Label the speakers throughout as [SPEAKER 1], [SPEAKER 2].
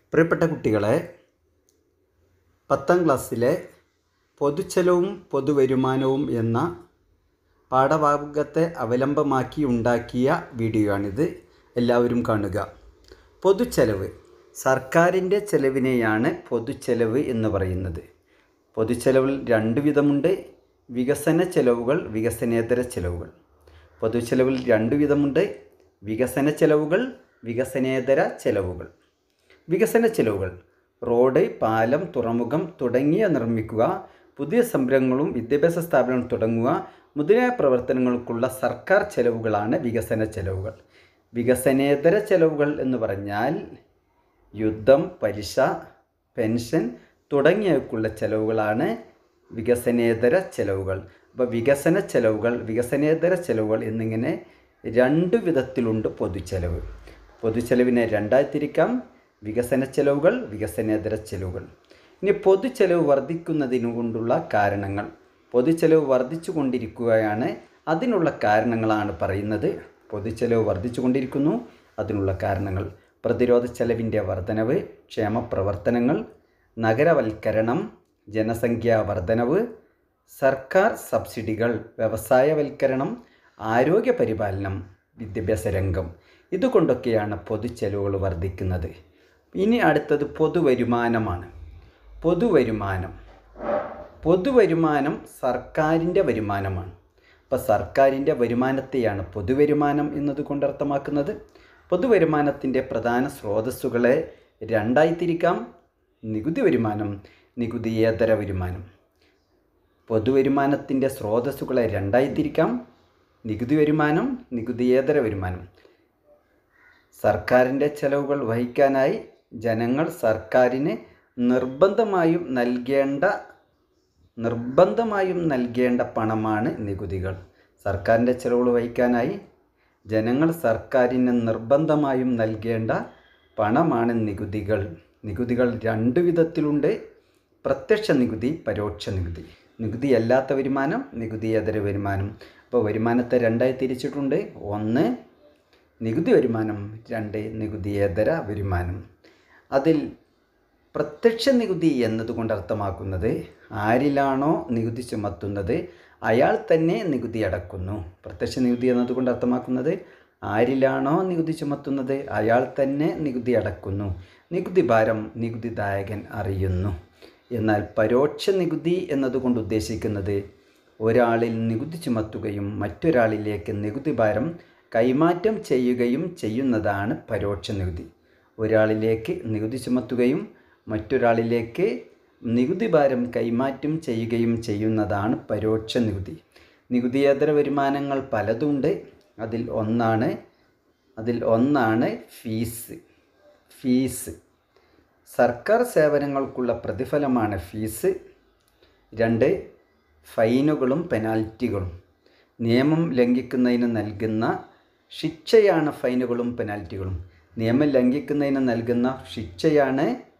[SPEAKER 1] പ്രിയപ്പെട്ട കുട്ടികളെ, 10ാം ക്ലാസ്സിലെ പൊതുച്ചെലവും പൊതുവരുമാനവും എന്ന പാഠഭാഗത്തെ അവലംബമാക്കി ഉണ്ടാക്കിയ വീഡിയോ ആണിത്. എല്ലാവരും കാണുക. പൊതുച്ചെലവ്, സർക്കാരിൻ്റെ ചെലവിനെയാണ് പൊതുച്ചെലവ് എന്ന് പറയുന്നത്. പൊതുച്ചെലവിൽ രണ്ട് വിധമുണ്ട്: വികസന ചെലവുകൾ, വികസനേതര ചെലവുകൾ. പൊതുച്ചെലവിൽ രണ്ട് വിധമുണ്ട്: വികസന ചെലവുകൾ, വികസനേതര ചെലവുകൾ. വികസന ചെലവുകൾ റോഡ്, പാലം, തുറമുഖം തുടങ്ങിയ നിർമ്മിക്കുക, പുതിയ സംരംഭങ്ങളും വിദ്യാഭ്യാസ സ്ഥാപനങ്ങൾ തുടങ്ങുക മുതലായ പ്രവർത്തനങ്ങൾക്കുള്ള സർക്കാർ ചെലവുകളാണ് വികസന ചെലവുകൾ. വികസനേതര ചെലവുകൾ എന്ന് പറഞ്ഞാൽ യുദ്ധം, പലിശ, പെൻഷൻ തുടങ്ങിയവയ്ക്കുള്ള ചെലവുകളാണ് വികസനേതര ചെലവുകൾ. അപ്പോൾ വികസന ചെലവുകൾ, വികസനേതര ചെലവുകൾ എന്നിങ്ങനെ രണ്ട് വിധത്തിലുണ്ട് പൊതുച്ചെലവ്. പൊതുച്ചെലവിനെ രണ്ടായി തിരിക്കാം: വികസന ചെലവുകൾ, വികസനേതര ചെലവുകൾ. ഇനി പൊതുച്ചെലവ് വർദ്ധിക്കുന്നതിനു കൊണ്ടുള്ള കാരണങ്ങൾ. പൊതുച്ചെലവ് വർദ്ധിച്ചു കൊണ്ടിരിക്കുകയാണ്, അതിനുള്ള കാരണങ്ങളാണ് പറയുന്നത്. പൊതുച്ചെലവ് വർദ്ധിച്ചു കൊണ്ടിരിക്കുന്നു, അതിനുള്ള കാരണങ്ങൾ: പ്രതിരോധ ചെലവിൻ്റെ വർധനവ്, ക്ഷേമ പ്രവർത്തനങ്ങൾ, നഗരവൽക്കരണം, ജനസംഖ്യാ വർധനവ്, സർക്കാർ സബ്സിഡികൾ, വ്യവസായവൽക്കരണം, ആരോഗ്യ പരിപാലനം, വിദ്യാഭ്യാസ രംഗം. ഇതുകൊണ്ടൊക്കെയാണ് പൊതുച്ചെലവുകൾ വർദ്ധിക്കുന്നത്. ഇനി അടുത്തത് പൊതുവരുമാനമാണ്. പൊതുവരുമാനം സർക്കാരിൻ്റെ വരുമാനമാണ്. അപ്പോൾ സർക്കാരിൻ്റെ വരുമാനത്തെയാണ് പൊതുവരുമാനം എന്നതുകൊണ്ട് അർത്ഥമാക്കുന്നത്. പൊതുവരുമാനത്തിൻ്റെ പ്രധാന സ്രോതസ്സുകളെ രണ്ടായി തിരിക്കാം: നികുതി വരുമാനം, നികുതിയേതര വരുമാനം. പൊതുവരുമാനത്തിൻ്റെ സ്രോതസ്സുകളെ രണ്ടായി തിരിക്കാം: നികുതി വരുമാനം, നികുതിയേതര വരുമാനം. സർക്കാരിൻ്റെ ചെലവുകൾ വഹിക്കാനായി ജനങ്ങൾ സർക്കാരിന് നിർബന്ധമായും നൽകേണ്ട പണമാണ് നികുതികൾ. സർക്കാരിൻ്റെ ചെലവുകൾ വഹിക്കാനായി ജനങ്ങൾ സർക്കാരിന് നിർബന്ധമായും നൽകേണ്ട പണമാണ് നികുതികൾ. നികുതികൾ രണ്ട് വിധത്തിലുണ്ട്: പ്രത്യക്ഷ നികുതി, പരോക്ഷ നികുതി. നികുതിയല്ലാത്ത വരുമാനം, നികുതിയേതര വരുമാനം. അപ്പോൾ വരുമാനത്തെ രണ്ടായി തിരിച്ചിട്ടുണ്ട്: ഒന്ന് നികുതി വരുമാനം, രണ്ട് നികുതിയേതര വരുമാനം. അതിൽ പ്രത്യക്ഷ നികുതി എന്നതുകൊണ്ട് അർത്ഥമാക്കുന്നത് ആരിലാണോ നികുതി ചുമത്തുന്നത് അയാൾ തന്നെ നികുതി അടക്കുന്നു. പ്രത്യക്ഷ നികുതി എന്നതുകൊണ്ട് അർത്ഥമാക്കുന്നത് ആരിലാണോ നികുതി ചുമത്തുന്നത് അയാൾ തന്നെ നികുതി അടക്കുന്നു. നികുതി ഭാരം നികുതിദായകൻ അറിയുന്നു. എന്നാൽ പരോക്ഷ നികുതി എന്നതുകൊണ്ട് ഉദ്ദേശിക്കുന്നത് ഒരാളിൽ നികുതി ചുമത്തുകയും മറ്റൊരാളിലേക്ക് നികുതി ഭാരം കൈമാറ്റം ചെയ്യുകയും ചെയ്യുന്നതാണ് പരോക്ഷ നികുതി. ഒരാളിലേക്ക് നികുതി ചുമത്തുകയും മറ്റൊരാളിലേക്ക് നികുതി ഭാരം കൈമാറ്റം ചെയ്യുകയും ചെയ്യുന്നതാണ് പരോക്ഷ നികുതി. നികുതിയേതര വരുമാനങ്ങൾ പലതുണ്ട്. അതിൽ ഒന്നാണ് ഫീസ്. സർക്കാർ സേവനങ്ങൾക്കുള്ള പ്രതിഫലമാണ് ഫീസ്. രണ്ട് ഫൈനുകളും പെനാൽറ്റികളും. നിയമം ലംഘിക്കുന്നതിന് നൽകുന്ന ശിക്ഷയാണ് ഫൈനുകളും പെനാൽറ്റികളും. നിയമം ലംഘിക്കുന്നതിന് നൽകുന്ന ശിക്ഷയാണ്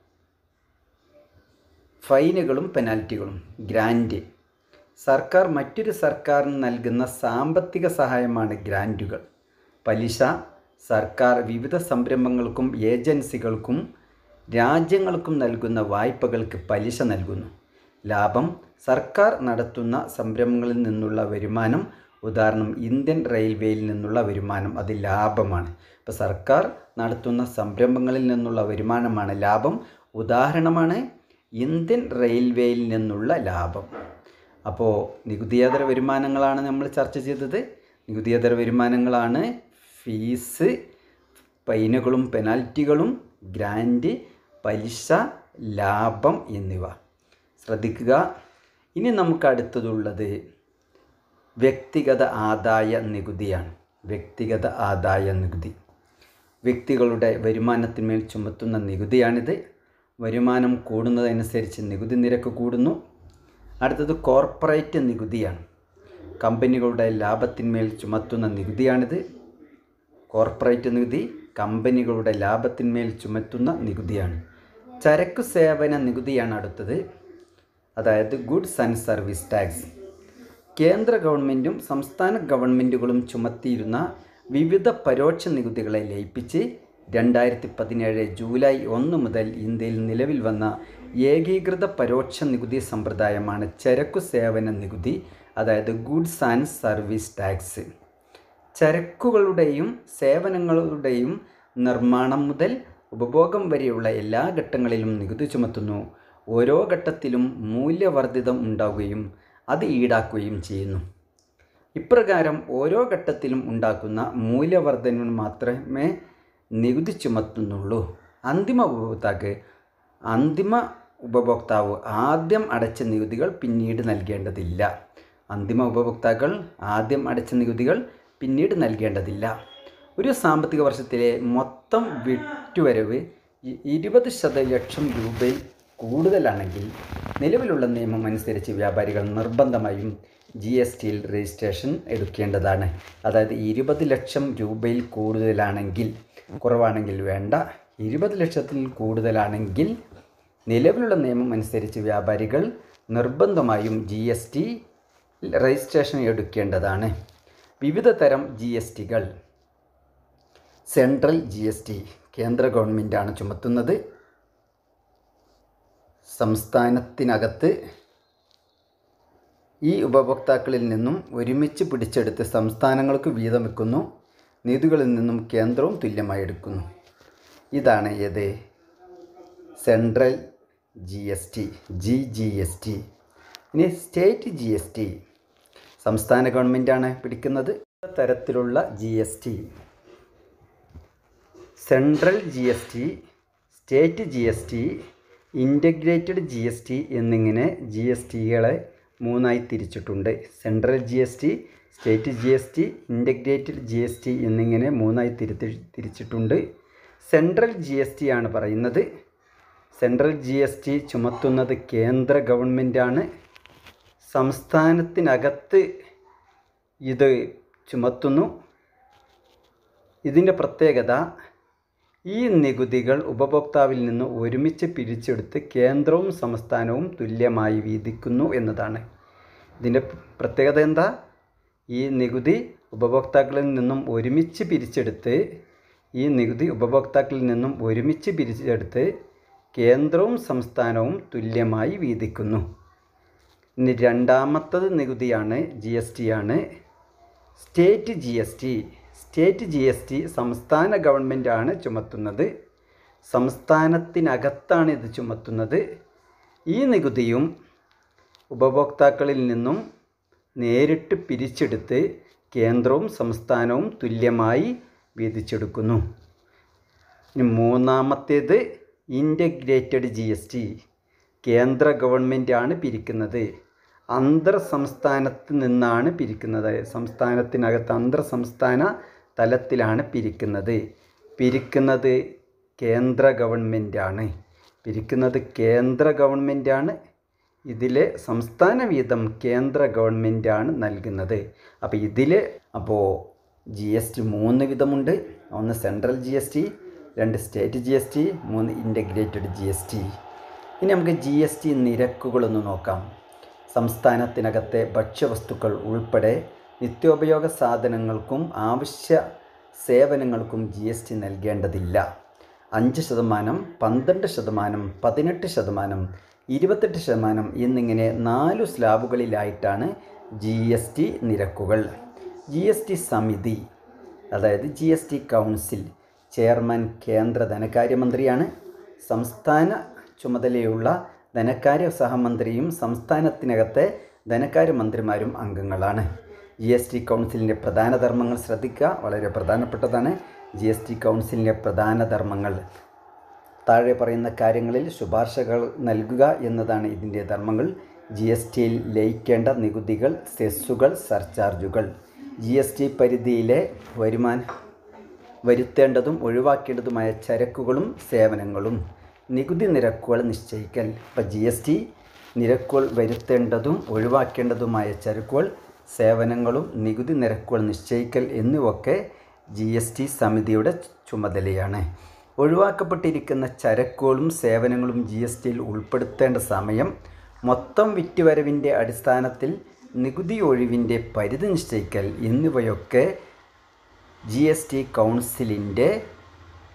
[SPEAKER 1] ഫൈനുകളും പെനാൽറ്റികളും. ഗ്രാൻറ്റ്. സർക്കാർ മറ്റൊരു സർക്കാരിന് നൽകുന്ന സാമ്പത്തിക സഹായമാണ് ഗ്രാൻറ്റുകൾ. പലിശ. സർക്കാർ വിവിധ സംരംഭങ്ങൾക്കും ഏജൻസികൾക്കും രാജ്യങ്ങൾക്കും നൽകുന്ന വായ്പകൾക്ക് പലിശ നൽകുന്നു. ലാഭം. സർക്കാർ നടത്തുന്ന സംരംഭങ്ങളിൽ നിന്നുള്ള വരുമാനം. ഉദാഹരണം ഇന്ത്യൻ റെയിൽവേയിൽ നിന്നുള്ള വരുമാനം, അത് ലാഭമാണ്. ഇപ്പോൾ സർക്കാർ നടത്തുന്ന സംരംഭങ്ങളിൽ നിന്നുള്ള വരുമാനമാണ് ലാഭം. ഉദാഹരണമാണ് ഇന്ത്യൻ റെയിൽവേയിൽ നിന്നുള്ള ലാഭം. അപ്പോൾ നികുതിയേതര വരുമാനങ്ങളാണ് നമ്മൾ ചർച്ച ചെയ്തത്. നികുതിയേതര വരുമാനങ്ങളാണ് ഫീസ്, ഫൈനുകളും പെനാൽറ്റികളും, ഗ്രാൻറ്റ്, പലിശ, ലാഭം എന്നിവ. ശ്രദ്ധിക്കുക. ഇനി നമുക്ക് അടുത്തതുള്ളത് വ്യക്തിഗത ആദായ നികുതിയാണ്. വ്യക്തിഗത ആദായ നികുതി വ്യക്തികളുടെ വരുമാനത്തിന്മേൽ ചുമത്തുന്ന നികുതിയാണിത്. വരുമാനം കൂടുന്നതനുസരിച്ച് നികുതി നിരക്ക് കൂടുന്നു. അടുത്തത് കോർപ്പറേറ്റ് നികുതിയാണ്. കമ്പനികളുടെ ലാഭത്തിന്മേൽ ചുമത്തുന്ന നികുതിയാണിത്. കോർപ്പറേറ്റ് നികുതി കമ്പനികളുടെ ലാഭത്തിന്മേൽ ചുമത്തുന്ന നികുതിയാണ്. ചരക്കു സേവന നികുതിയാണ് അടുത്തത്, അതായത് ഗുഡ്സ് ആൻഡ് സർവീസ് ടാക്സ്. കേന്ദ്ര ഗവൺമെൻറ്റും സംസ്ഥാന ഗവൺമെൻറ്റുകളും ചുമത്തിയിരുന്ന വിവിധ പരോക്ഷ നികുതികളെ ലയിപ്പിച്ച് 2017 ജൂലൈ 1 മുതൽ ഇന്ത്യയിൽ നിലവിൽ വന്ന ഏകീകൃത പരോക്ഷ നികുതി സമ്പ്രദായമാണ് ചരക്കു സേവന നികുതി, അതായത് ഗുഡ്സ് ആൻഡ് സർവീസ് ടാക്സ്. ചരക്കുകളുടെയും സേവനങ്ങളുടെയും നിർമ്മാണം മുതൽ ഉപഭോഗം വരെയുള്ള എല്ലാ ഘട്ടങ്ങളിലും നികുതി ചുമത്തുന്നു. ഓരോ ഘട്ടത്തിലും മൂല്യവർദ്ധിതം ഉണ്ടാവുകയും അത് ഈടാക്കുകയും ചെയ്യുന്നു. ഇപ്രകാരം ഓരോ ഘട്ടത്തിലും ഉണ്ടാക്കുന്ന മൂല്യവർദ്ധനവിന് മാത്രമേ നികുതി ചുമത്തുന്നുള്ളൂ. അന്തിമ ഉപഭോക്താവ് ആദ്യം അടച്ച നികുതികൾ പിന്നീട് നൽകേണ്ടതില്ല. ഒരു സാമ്പത്തിക വർഷത്തിലെ മൊത്തം വിറ്റുവരവ് 20 ലക്ഷം രൂപയിൽ കൂടുതലാണെങ്കിൽ നിലവിലുള്ള നിയമം അനുസരിച്ച് വ്യാപാരികൾ നിർബന്ധമായും GSTയിൽ രജിസ്ട്രേഷൻ എടുക്കേണ്ടതാണ്. അതായത് 20 ലക്ഷം രൂപയിൽ കൂടുതലാണെങ്കിൽ, കുറവാണെങ്കിൽ വേണ്ട. 20 ലക്ഷത്തിൽ കൂടുതലാണെങ്കിൽ നിലവിലുള്ള നിയമം അനുസരിച്ച് വ്യാപാരികൾ നിർബന്ധമായും GST രജിസ്ട്രേഷൻ എടുക്കേണ്ടതാണ്. വിവിധ തരം GSTകൾ. സെൻട്രൽ GST കേന്ദ്ര ഗവൺമെൻറ്റാണ് ചുമത്തുന്നത്. സംസ്ഥാനത്തിനകത്ത് ഈ ഉപഭോക്താക്കളിൽ നിന്നും ഒരുമിച്ച് പിടിച്ചെടുത്ത് സംസ്ഥാനങ്ങൾക്ക് വീതം വെക്കുന്നു. നികുതികളിൽ നിന്നും കേന്ദ്രവും തുല്യമായി എടുക്കുന്നു. ഇതാണ് ഏത്? Central GST, GST. ഇനി സ്റ്റേറ്റ് GST, സംസ്ഥാന ഗവൺമെൻറ്റാണ് പിടിക്കുന്നത്. തരത്തിലുള്ള GST, central GST, state GST, integrated GST എന്നിങ്ങനെ GSTകളെ മൂന്നായി തിരിച്ചിട്ടുണ്ട്. Central GST, state GST, integrated GST എന്നിങ്ങനെ മൂന്നായി തിരിച്ചിട്ടുണ്ട്. സെൻട്രൽ GST ആണ് പറയുന്നത്. സെൻട്രൽ GST ചുമത്തുന്നത് കേന്ദ്ര ഗവൺമെൻറ്റാണ്. സംസ്ഥാനത്തിനകത്ത് ഇത് ചുമത്തുന്നു. ഇതിൻ്റെ പ്രത്യേകത, ഈ നികുതികൾ ഉപഭോക്താവിൽ നിന്ന് ഒരുമിച്ച് പിരിച്ചെടുത്ത് കേന്ദ്രവും സംസ്ഥാനവും തുല്യമായി വീതിക്കുന്നു എന്നതാണ്. ഇതിൻ്റെ പ്രത്യേകത എന്താ? ഈ നികുതി ഉപഭോക്താക്കളിൽ നിന്നും ഒരുമിച്ച് പിരിച്ചെടുത്ത് കേന്ദ്രവും സംസ്ഥാനവും തുല്യമായി വീതിക്കുന്നു. ഇനി രണ്ടാമത്തത് നികുതിയാണ്, GST ആണ്. സ്റ്റേറ്റ് GST സംസ്ഥാന ഗവൺമെൻറ്റാണ് ചുമത്തുന്നത്. സംസ്ഥാനത്തിനകത്താണ് ഇത് ചുമത്തുന്നത്. ഈ നികുതിയും ഉപഭോക്താക്കളിൽ നിന്നും നേരിട്ട് പിരിച്ചെടുത്ത് കേന്ദ്രവും സംസ്ഥാനവും തുല്യമായി വീതിച്ചെടുക്കുന്നു. ഇനി മൂന്നാമത്തേത് ഇൻ്റഗ്രേറ്റഡ് GST, കേന്ദ്ര ഗവൺമെൻറ്റാണ് പിരിക്കുന്നത്. അന്തർ സംസ്ഥാനത്ത് നിന്നാണ് പിരിക്കുന്നത്. സംസ്ഥാനത്തിനകത്ത് അന്തർ സംസ്ഥാന തലത്തിലാണ് പിരിക്കുന്നത് കേന്ദ്ര ഗവൺമെൻറ്റാണ്. ഇതിലെ സംസ്ഥാന വീതം കേന്ദ്ര ഗവൺമെൻറ്റാണ് നൽകുന്നത്. അപ്പോൾ GST 3 വിധമുണ്ട്. 1 central GST, 2 state GST, 3 integrated GST. ഇനി നമുക്ക് GST നിരക്കുകളൊന്ന് നോക്കാം. സംസ്ഥാനത്തിനകത്തെ ഭക്ഷ്യവസ്തുക്കൾ ഉൾപ്പെടെ നിത്യോപയോഗ സാധനങ്ങൾക്കും ആവശ്യ സേവനങ്ങൾക്കും GST നൽകേണ്ടതില്ല. 5%, 12%, 18%, 28% എന്നിങ്ങനെ 4 സ്ലാബുകളിലായിട്ടാണ് GST നിരക്കുകൾ. GST സമിതി, അതായത് GST കൗൺസിൽ ചെയർമാൻ കേന്ദ്ര ധനകാര്യമന്ത്രിയാണ്. സംസ്ഥാന ചുമതലയുള്ള ധനകാര്യ സഹമന്ത്രിയും സംസ്ഥാനത്തിനകത്തെ ധനകാര്യമന്ത്രിമാരും അംഗങ്ങളാണ്. GST കൗൺസിലിൻ്റെ പ്രധാന ധർമ്മങ്ങൾ ശ്രദ്ധിക്കുക, വളരെ പ്രധാനപ്പെട്ടതാണ്. GST കൗൺസിലിൻ്റെ പ്രധാന ധർമ്മങ്ങൾ താഴെ പറയുന്ന കാര്യങ്ങളിൽ ശുപാർശകൾ നൽകുക എന്നതാണ് ഇതിൻ്റെ ധർമ്മങ്ങൾ. GSTയിൽ ലയിക്കേണ്ട നികുതികൾ, സെസ്സുകൾ, സർചാർജുകൾ. GST പരിധിയിലെ വരുത്തേണ്ടതും ഒഴിവാക്കേണ്ടതുമായ ചരക്കുകളും സേവനങ്ങളും. നികുതി നിരക്കുകൾ നിശ്ചയിക്കൽ. GST നിരക്കുകൾ വരുത്തേണ്ടതും ഒഴിവാക്കേണ്ടതുമായ ചരക്കുകൾ, സേവനങ്ങളും നികുതി നിരക്കുകൾ നിശ്ചയിക്കൽ എന്നിവയൊക്കെ GST സമിതിയുടെ ചുമതലയാണ്. ഒഴിവാക്കപ്പെട്ടിരിക്കുന്ന ചരക്കുകളും സേവനങ്ങളും GSTയിൽ ഉൾപ്പെടുത്തേണ്ട സമയം, മൊത്തം വിറ്റുവരവിൻ്റെ അടിസ്ഥാനത്തിൽ നികുതി ഒഴിവിൻ്റെ പരിധി നിശ്ചയിക്കൽ എന്നിവയൊക്കെ GST കൗൺസിലിൻ്റെ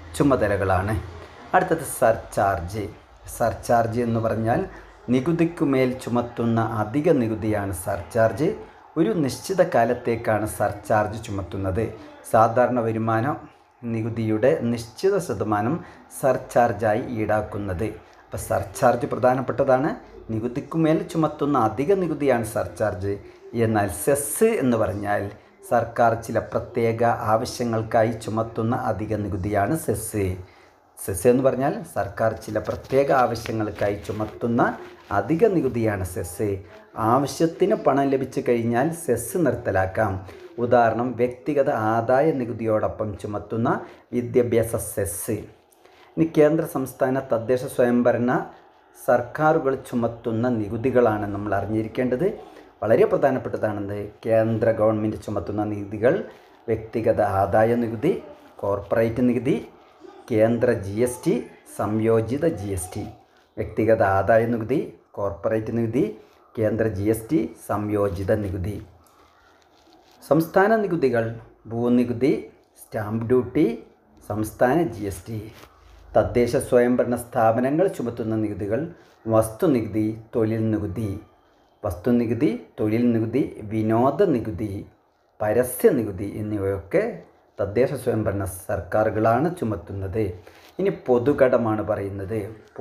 [SPEAKER 1] ചുമതലകളാണ്. അടുത്തത് സർചാർജ്. സർചാർജ് എന്ന് പറഞ്ഞാൽ നികുതിക്കുമേൽ ചുമത്തുന്ന അധിക നികുതിയാണ് സർചാർജ്. ഒരു നിശ്ചിത കാലത്തേക്കാണ് സർചാർജ് ചുമത്തുന്നത്. സാധാരണ വരുമാന നികുതിയുടെ നിശ്ചിത ശതമാനം സർചാർജായി ഈടാക്കുന്നത്. അപ്പോൾ സർചാർജ് പ്രധാനപ്പെട്ടതാണ്. നികുതിക്കുമേൽ ചുമത്തുന്ന അധിക നികുതിയാണ് സർചാർജ്. എന്നാൽ സെസ് എന്ന് പറഞ്ഞാൽ സർക്കാർ ചില പ്രത്യേക ആവശ്യങ്ങൾക്കായി ചുമത്തുന്ന അധിക നികുതിയാണ് സെസ്. സെസ് എന്ന് പറഞ്ഞാൽ സർക്കാർ ചില പ്രത്യേക ആവശ്യങ്ങൾക്കായി ചുമത്തുന്ന അധിക നികുതിയാണ് സെസ്. ആവശ്യത്തിന് പണം ലഭിച്ചു കഴിഞ്ഞാൽ സെസ് നിർത്തലാക്കാം. ഉദാഹരണം, വ്യക്തിഗത ആദായ നികുതിയോടൊപ്പം ചുമത്തുന്ന വിദ്യാഭ്യാസ സെസ്. ഇനി കേന്ദ്ര സംസ്ഥാന തദ്ദേശ സ്വയംഭരണ സർക്കാരുകൾ ചുമത്തുന്ന നികുതികളാണ് നമ്മൾ അറിഞ്ഞിരിക്കേണ്ടത്. വളരെ പ്രധാനപ്പെട്ടതാണെന്ന് കേന്ദ്ര ഗവൺമെൻറ് ചുമത്തുന്ന നികുതികൾ: വ്യക്തിഗത ആദായ നികുതി, കോർപ്പറേറ്റ് നികുതി, കേന്ദ്ര GST, സംയോജിത GST. വ്യക്തിഗത ആദായ നികുതി, കോർപ്പറേറ്റ് നികുതി, കേന്ദ്ര GST, സംയോജിത നികുതി. സംസ്ഥാന നികുതികൾ: ഭൂനികുതി, സ്റ്റാമ്പ് ഡ്യൂട്ടി, സംസ്ഥാന GST. തദ്ദേശ സ്വയംഭരണ സ്ഥാപനങ്ങൾ ചുമത്തുന്ന നികുതികൾ: വസ്തുനികുതി, തൊഴിൽ നികുതി. വസ്തുനികുതി, തൊഴിൽ നികുതി, വിനോദ നികുതി, പരസ്യ നികുതി എന്നിവയൊക്കെ തദ്ദേശ സ്വയംഭരണ സർക്കാരുകളാണ് ചുമത്തുന്നത്. ഇനി പൊതുകടമാണ് പറയുന്നത്.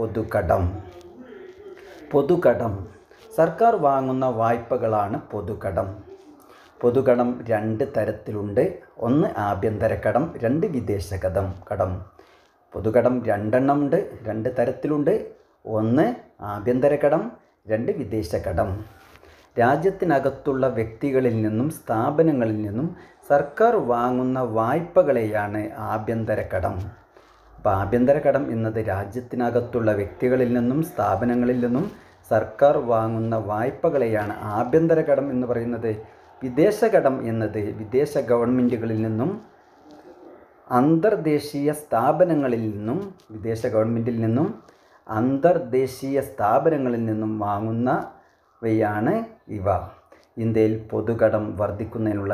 [SPEAKER 1] പൊതുകടം സർക്കാർ വാങ്ങുന്ന വായ്പകളാണ് പൊതുകടം. പൊതുകടം രണ്ട് തരത്തിലുണ്ട്. ഒന്ന് ആഭ്യന്തര കടം, രണ്ട് വിദേശ കടം. പൊതുകടം രണ്ടെണ്ണമുണ്ട്, രണ്ട് തരത്തിലുണ്ട്. ഒന്ന് ആഭ്യന്തര കടം, രണ്ട് വിദേശ കടം. രാജ്യത്തിനകത്തുള്ള വ്യക്തികളിൽ നിന്നും സ്ഥാപനങ്ങളിൽ നിന്നും സർക്കാർ വാങ്ങുന്ന വായ്പകളെയാണ് ആഭ്യന്തര കടം. അപ്പോൾ ആഭ്യന്തര കടം എന്നത് രാജ്യത്തിനകത്തുള്ള വ്യക്തികളിൽ നിന്നും സ്ഥാപനങ്ങളിൽ നിന്നും സർക്കാർ വാങ്ങുന്ന വായ്പകളെയാണ് ആഭ്യന്തര കടം എന്ന് പറയുന്നത്. വിദേശ കടം എന്നത് വിദേശ ഗവൺമെൻറ്റുകളിൽ നിന്നും അന്തർദേശീയ സ്ഥാപനങ്ങളിൽ നിന്നും വിദേശ ഗവൺമെൻറ്റിൽ നിന്നും അന്തർദേശീയ സ്ഥാപനങ്ങളിൽ നിന്നും വാങ്ങുന്നവയാണ് ഇവ. ഇന്ത്യയിൽ പൊതുകടം വർദ്ധിക്കുന്നതിനുള്ള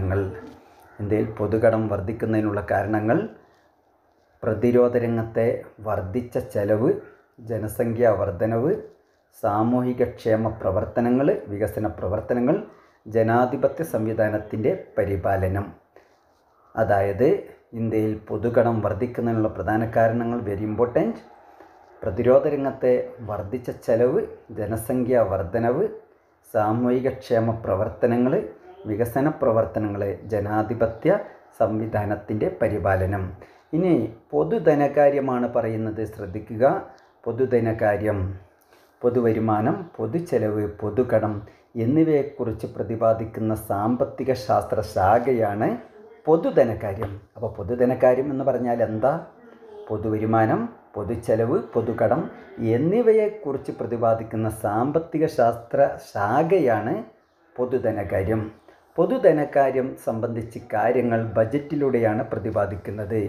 [SPEAKER 1] കാരണങ്ങൾ പ്രതിരോധ രംഗത്തെ വർദ്ധിച്ച ചെലവ്, ജനസംഖ്യാ വർധനവ്, സാമൂഹിക ക്ഷേമ പ്രവർത്തനങ്ങൾ, വികസന പ്രവർത്തനങ്ങൾ, ജനാധിപത്യ സംവിധാനത്തിൻ്റെ പരിപാലനം. അതായത് ഇന്ത്യയിൽ പൊതുകടം വർദ്ധിക്കുന്നതിനുള്ള പ്രധാന കാരണങ്ങൾ വെരി ഇമ്പോർട്ടൻറ്റ്: പ്രതിരോധ രംഗത്തെ വർദ്ധിച്ച ചെലവ്, ജനസംഖ്യാ വർധനവ്, സാമൂഹിക ക്ഷേമ പ്രവർത്തനങ്ങൾ, വികസന പ്രവർത്തനങ്ങൾ, ജനാധിപത്യ സംവിധാനത്തിൻ്റെ പരിപാലനം. ഇനി പൊതുധനകാര്യമാണ് പറയുന്നത്. ശ്രദ്ധിക്കുക. പൊതുധനകാര്യം പൊതുവരുമാനം, പൊതുചെലവ്, പൊതുകടം എന്നിവയെക്കുറിച്ച് പ്രതിപാദിക്കുന്ന സാമ്പത്തിക ശാസ്ത്ര ശാഖയാണ് പൊതുധനകാര്യം. അപ്പോൾ പൊതുധനകാര്യം എന്ന് പറഞ്ഞാൽ എന്താ? പൊതുവരുമാനം, പൊതുചെലവ്, പൊതുകടം എന്നിവയെക്കുറിച്ച് പ്രതിപാദിക്കുന്ന സാമ്പത്തിക ശാസ്ത്ര ശാഖയാണ് പൊതുധനകാര്യം. പൊതുധനകാര്യം സംബന്ധിച്ച് കാര്യങ്ങൾ ബജറ്റിലൂടെയാണ് പ്രതിപാദിക്കുന്നത്.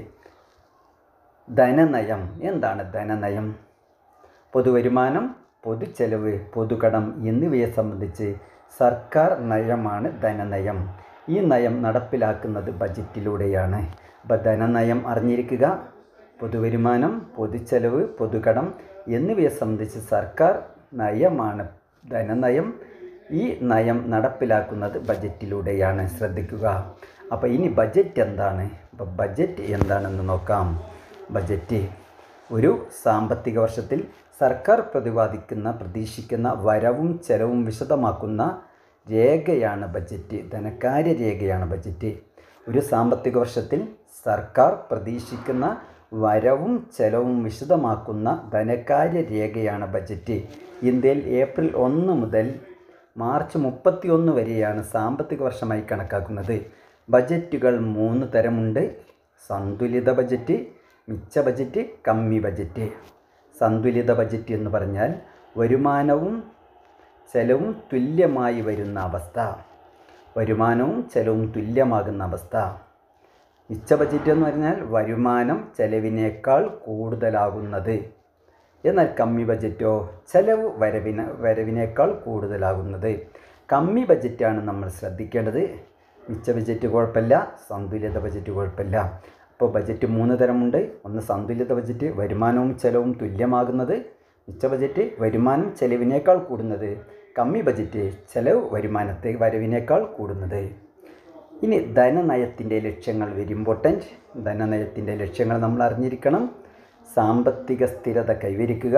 [SPEAKER 1] ധനനയം. എന്താണ് ധനനയം? പൊതുവരുമാനം, പൊതുചെലവ്, പൊതുകടം എന്നിവയെ സംബന്ധിച്ച് സർക്കാർ നയമാണ് ധനനയം. ഈ നയം നടപ്പിലാക്കുന്നത് ബജറ്റിലൂടെയാണ്. അപ്പോൾ ധനനയം അറിഞ്ഞിരിക്കുക. പൊതുവരുമാനം, പൊതുചെലവ്, പൊതുകടം എന്നിവയെ സംബന്ധിച്ച് സർക്കാർ നയമാണ് ധനനയം. ഈ നയം നടപ്പിലാക്കുന്നത് ബജറ്റിലൂടെയാണ്. ശ്രദ്ധിക്കുക. അപ്പോൾ ഇനി ബജറ്റ് എന്താണ്? അപ്പോൾ ബജറ്റ് എന്താണെന്ന് നോക്കാം. ബജറ്റ് ഒരു സാമ്പത്തിക വർഷത്തിൽ സർക്കാർ പ്രതീക്ഷിക്കുന്ന വരവും ചെലവും വിശദമാക്കുന്ന രേഖയാണ് ബജറ്റ്. ധനകാര്യ രേഖയാണ് ബജറ്റ്. ഒരു സാമ്പത്തിക വർഷത്തിൽ സർക്കാർ പ്രതീക്ഷിക്കുന്ന വരവും ചെലവും വിശദമാക്കുന്ന ധനകാര്യ രേഖയാണ് ബജറ്റ്. ഇന്ത്യയിൽ ഏപ്രിൽ 1 മുതൽ മാർച്ച് 31 വരെയാണ് സാമ്പത്തിക വർഷമായി കണക്കാക്കുന്നത്. ബജറ്റുകൾ 3 തരമുണ്ട്: സന്തുലിത ബജറ്റ്, മിച്ച ബജറ്റ്, കമ്മി ബജറ്റ്. സന്തുലിത ബജറ്റ് എന്ന് പറഞ്ഞാൽ വരുമാനവും ചെലവും തുല്യമായി വരുന്ന അവസ്ഥ, വരുമാനവും ചെലവും തുല്യമാകുന്ന അവസ്ഥ. മിച്ച ബജറ്റ് എന്ന് പറഞ്ഞാൽ വരുമാനം ചെലവിനേക്കാൾ കൂടുതലാകുന്നത്. എന്നാൽ കമ്മി ബജറ്റോ ചെലവ് വരവിനേക്കാൾ കൂടുതലാകുന്നത്. കമ്മി ബജറ്റാണ് നമ്മൾ ശ്രദ്ധിക്കേണ്ടത്. മിച്ച ബജറ്റ് കുഴപ്പമില്ല, സന്തുലിത ബജറ്റ് കുഴപ്പമില്ല. ഇപ്പോൾ ബജറ്റ് 3 തരമുണ്ട്. ഒന്ന് സന്തുലിത ബജറ്റ്, വരുമാനവും ചെലവും തുല്യമാകുന്നത്. മിച്ച ബജറ്റ്, വരുമാനം ചെലവിനേക്കാൾ കൂടുന്നത്. കമ്മി ബജറ്റ്, ചെലവ് വരവിനേക്കാൾ കൂടുന്നത്. ഇനി ധനനയത്തിൻ്റെ ലക്ഷ്യങ്ങൾ, വെരി ഇമ്പോർട്ടൻറ്റ്. ധനനയത്തിൻ്റെ ലക്ഷ്യങ്ങൾ നമ്മൾ അറിഞ്ഞിരിക്കണം. സാമ്പത്തിക സ്ഥിരത കൈവരിക്കുക,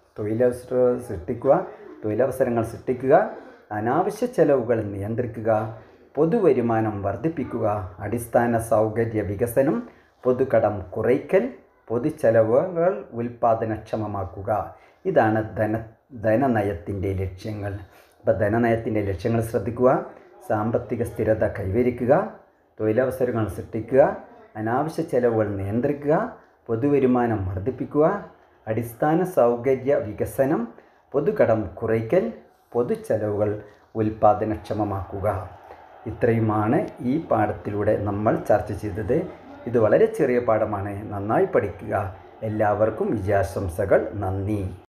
[SPEAKER 1] തൊഴിലവസരങ്ങൾ സൃഷ്ടിക്കുക, അനാവശ്യ ചെലവുകൾ നിയന്ത്രിക്കുക, പൊതുവരുമാനം വർദ്ധിപ്പിക്കുക, അടിസ്ഥാന സൗകര്യ വികസനം, പൊതുകടം കുറയ്ക്കൽ, പൊതുചെലവുകൾ ഉൽപ്പാദനക്ഷമമാക്കുക. ഇതാണ് ധനനയത്തിൻ്റെ ലക്ഷ്യങ്ങൾ. അപ്പോൾ ധനനയത്തിൻ്റെ ലക്ഷ്യങ്ങൾ ശ്രദ്ധിക്കുക. സാമ്പത്തിക സ്ഥിരത കൈവരിക്കുക, തൊഴിലവസരങ്ങൾ സൃഷ്ടിക്കുക, അനാവശ്യ ചെലവുകൾ നിയന്ത്രിക്കുക, പൊതുവരുമാനം വർദ്ധിപ്പിക്കുക, അടിസ്ഥാന സൗകര്യ വികസനം, പൊതുകടം കുറയ്ക്കൽ, പൊതുചെലവുകൾ ഉൽപ്പാദനക്ഷമമാക്കുക. ഇത്രയുമാണ് ഈ പാഠത്തിലൂടെ നമ്മൾ ചർച്ച ചെയ്തത്. ഇത് വളരെ ചെറിയ പാഠമാണ്. നന്നായി പഠിക്കുക. എല്ലാവർക്കും വിജയാശംസകൾ. നന്ദി.